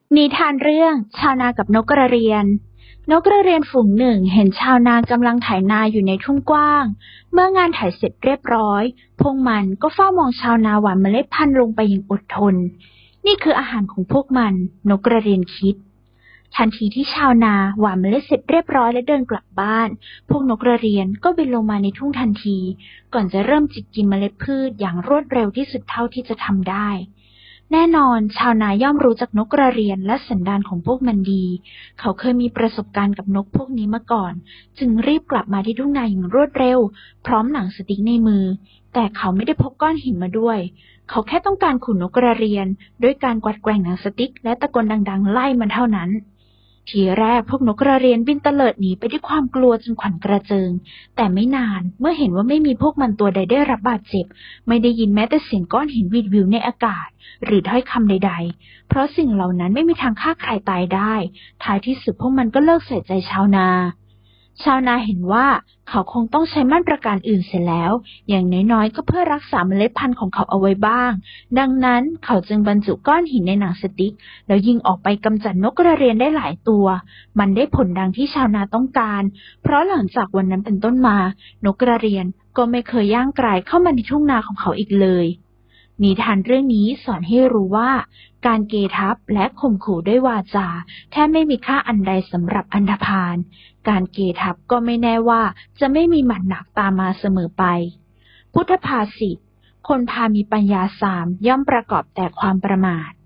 นิทานเรื่องชาวนากับนกกระเรียนนกกระเรียนฝูงหนึ่งเห็นชาวนากำลังไถนาอยู่ในทุ่งกว้างเมื่องานไถเสร็จเรียบร้อยพวกมันก็เฝ้ามองชาวนาหว่านเมล็ดพันธุ์ลงไปอย่างอดทนนี่คืออาหารของพวกมันนกกระเรียนคิดทันทีที่ชาวนาหว่านเมล็ดเสร็จเรียบร้อยและเดินกลับบ้านพวกนกกระเรียนก็บินลงมาในทุ่งทันทีก่อนจะเริ่มจิกกินเมล็ดพืชอย่างรวดเร็วที่สุดเท่าที่จะทำได้แน่นอนชาวนาย่อมรู้จักนกกระเรียนและสันดานของพวกมันดีเขาเคยมีประสบการณ์กับนกพวกนี้มาก่อนจึงรีบกลับมาที่ทุ่งนาอย่างรวดเร็วพร้อมหนังสติ๊กในมือแต่เขาไม่ได้พกก้อนหินมาด้วยเขาแค่ต้องการขู่นกกระเรียนด้วยการกวัดแกว่งหนังสติ๊กและตะโกนดังๆไล่มันเท่านั้นทีแรกพวกนกกระเรียนบินเตลิดหนีไปด้วยความกลัวจนขวัญกระเจิงแต่ไม่นานเมื่อเห็นว่าไม่มีพวกมันตัวใดได้รับบาดเจ็บไม่ได้ยินแม้แต่เสียงก้อนหินวิดวิวในอากาศหรือถ้อยคำใดๆเพราะสิ่งเหล่านั้นไม่มีทางฆ่าใครตายได้ท้ายที่สุดพวกมันก็เลิกใส่ใจชาวนาเห็นว่าเขาคงต้องใช้มาตรการอื่นเสียแล้วอย่างน้อยๆก็เพื่อรักษาเมล็ดพันธุ์ของเขาเอาไว้บ้างดังนั้นเขาจึงบรรจุก้อนหินในหนังสติ๊กแล้วยิงออกไปกำจัดนกกระเรียนได้หลายตัวมันได้ผลดังที่ชาวนาต้องการเพราะหลังจากวันนั้นเป็นต้นมานกกระเรียนก็ไม่เคยย่างกรายเข้ามาในทุ่งนาของเขาอีกเลยนิทานเรื่องนี้สอนให้รู้ว่าการเกทับและข่มขู่ด้วยวาจาแทบไม่มีค่าอันใดสำหรับอันธพาลการเกทับก็ไม่แน่ว่าจะไม่มีหมัดหนักตามมาเสมอไปพุทธภาษิตคนพามีปัญญาสามย่อมประกอบแต่ความประมาท